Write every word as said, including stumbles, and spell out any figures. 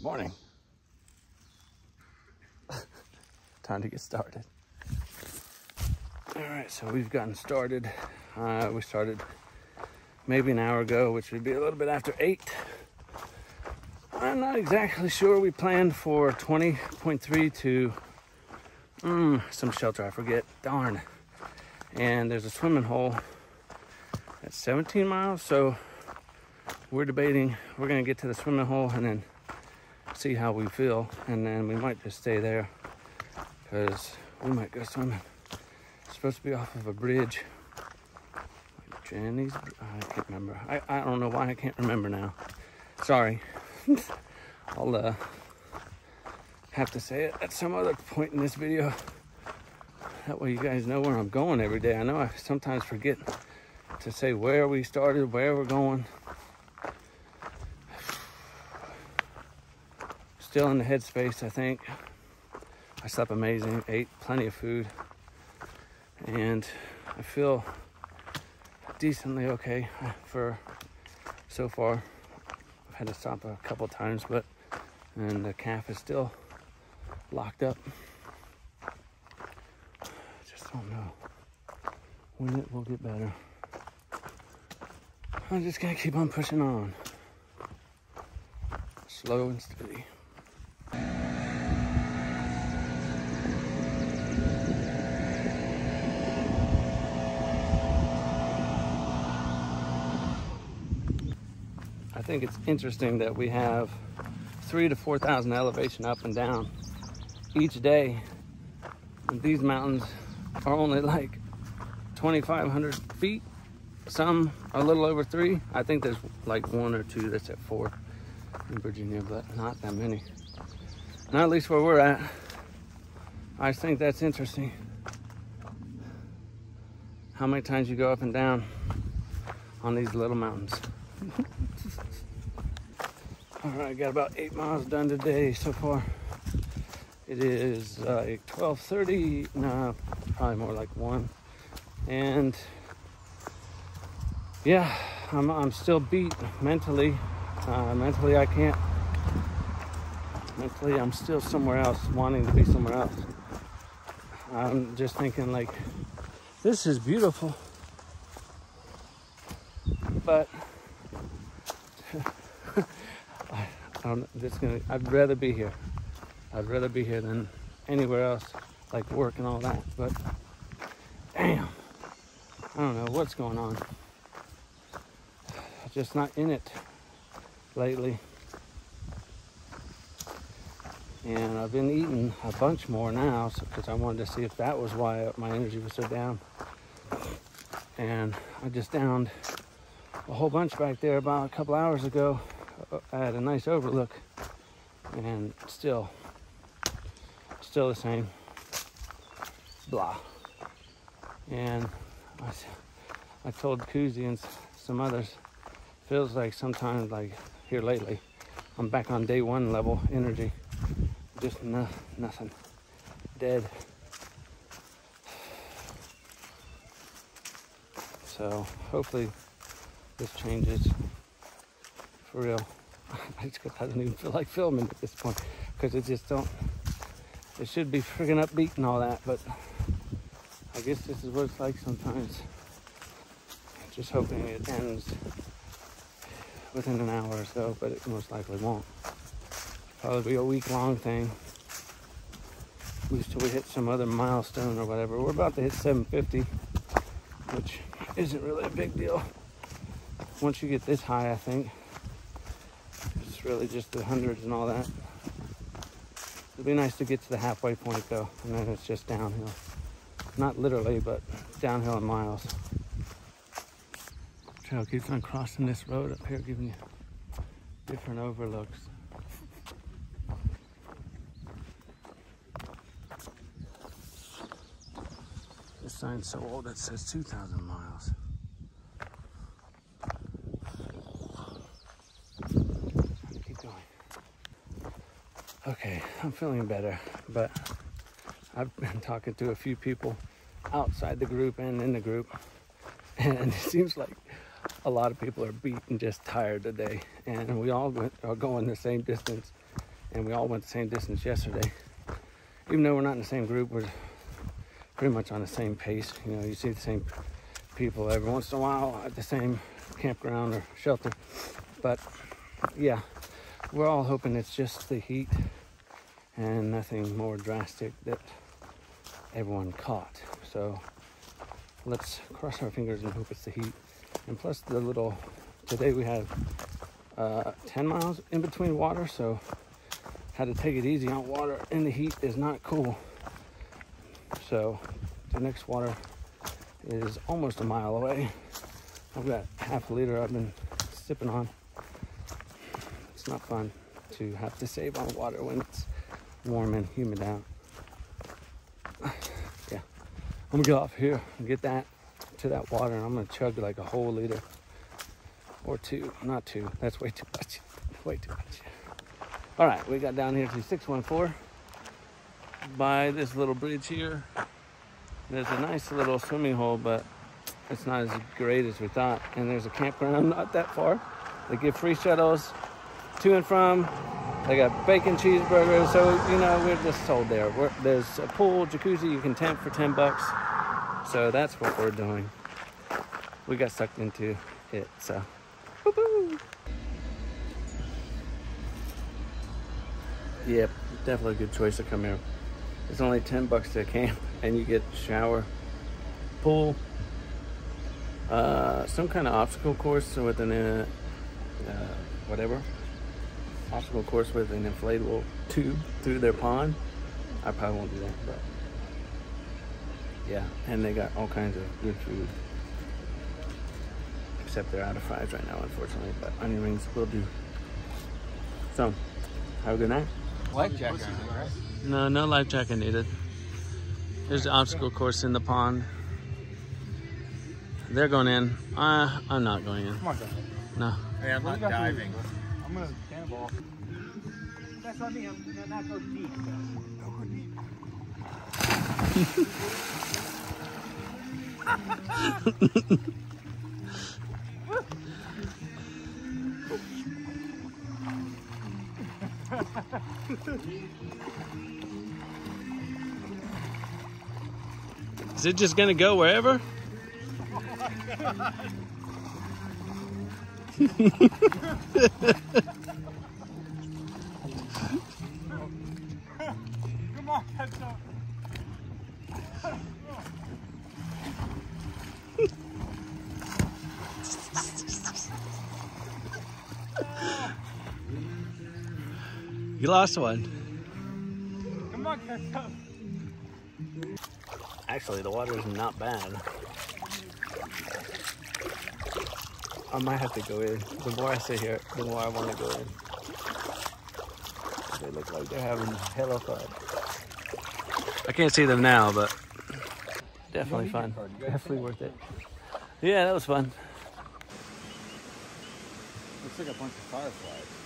Morning. Time to get started. All right, so we've gotten started. Uh, we started maybe an hour ago, which would be a little bit after eight. I'm not exactly sure. We planned for twenty point three to mm, some shelter, I forget, darn. And there's a swimming hole at seventeen miles, so we're debating, we're gonna get to the swimming hole and then see how we feel, and then we might just stay there because we might go swimming. It's supposed to be off of a bridge, like Jenny's, I can't remember. I, I don't know why I can't remember now. Sorry. I'll uh, have to say it at some other point in this video. That way you guys know where I'm going every day. I know I sometimes forget to say where we started, where we're going. Still in the headspace, I think. I slept amazing, ate plenty of food, and I feel decently okay for so far. I've had to stop a couple times, but and the calf is still locked up. I just don't know when it will get better. I'm just gonna keep on pushing on, slow and steady. I think it's interesting that we have three to four thousand elevation up and down each day. And these mountains are only like twenty-five hundred feet. Some are a little over three. I think there's like one or two that's at four in Virginia, but not that many. Not at least where we're at. I think that's interesting. How many times you go up and down on these little mountains. All right, got about eight miles done today so far. It is like twelve thirty, no, probably more like one. And yeah, I'm, I'm still beat mentally. Uh, mentally, I can't. Mentally, I'm still somewhere else, wanting to be somewhere else. I'm just thinking like, this is beautiful, but I, I don't. This gonna. I'd rather be here. I'd rather be here than anywhere else, like work and all that. But damn, I don't know what's going on. I'm just not in it lately. And I've been eating a bunch more now because so, I wanted to see if that was why my energy was so down. And I just downed a whole bunch back there about a couple hours ago. I had a nice overlook, and still, still the same. Blah. And I, I told Koozie and some others, feels like sometimes like here lately, I'm back on day one level energy. Just no, nothing, dead. So hopefully this changes for real. I just I don't even feel like filming at this point because it just don't. It should be friggin' upbeat and all that, but I guess this is what it's like sometimes. Just hoping it ends within an hour or so, but it most likely won't. Probably be a week-long thing. At least till we hit some other milestone or whatever. We're about to hit seven fifty, which isn't really a big deal. Once you get this high, I think it's really just the hundreds and all that. It'd be nice to get to the halfway point though, and then it's just downhill. Not literally, but downhill in miles. Trail keeps on crossing this road up here, giving you different overlooks. This sign's so old it says two thousand miles. Keep going. Okay, I'm feeling better, but I've been talking to a few people outside the group and in the group, and it seems like a lot of people are beat and just tired today, and we all went, are going the same distance, and we all went the same distance yesterday. Even though we're not in the same group, we're pretty much on the same pace. You know, you see the same people every once in a while at the same campground or shelter. But yeah, we're all hoping it's just the heat and nothing more drastic that everyone caught. So let's cross our fingers and hope it's the heat. And plus the little, today we have uh, ten miles in between water, so had to take it easy on water, and the heat is not cool. So the next water is almost a mile away. I've got half a liter I've been sipping on. It's not fun to have to save on water when it's warm and humid out. Yeah, I'm gonna get off here and get that to that water, and I'm gonna chug like a whole liter or two. Not two, that's way too much. Way too much. All right, we got down here to six one four by this little bridge here. There's a nice little swimming hole, but it's not as great as we thought. And there's a campground not that far. They give free shuttles to and from. They got bacon cheeseburgers, so you know we're just sold there. We're, there's a pool, jacuzzi, you can tent for ten bucks. So that's what we're doing. We got sucked into it, so. Woo-hoo. Yep, definitely a good choice to come here. It's only ten bucks to camp, and you get shower, pool, uh, some kind of obstacle course with an uh, uh, whatever. obstacle course with an inflatable tube through their pond. I probably won't do that, but yeah, and they got all kinds of good food. Except they're out of fries right now, unfortunately, but onion rings will do. So, have a good night. Life jacket, right? No, no life jacket needed. Here's the obstacle course in the pond. They're going in. Uh, I'm not going in. Come on, go. No. Hey, I'm not diving. I'm gonna cannonball. That's what I mean. I'm not go deep. Don't go deep. Is it just gonna go wherever? Oh my God. Come on, catch up. You lost one. Come on, catch up. Actually, the water is not bad. I might have to go in. The more I sit here, the more I want to go in. They look like they're having hella fun. I can't see them now, but definitely fun. Definitely worth it. Yeah, that was fun. Looks like a bunch of fireflies.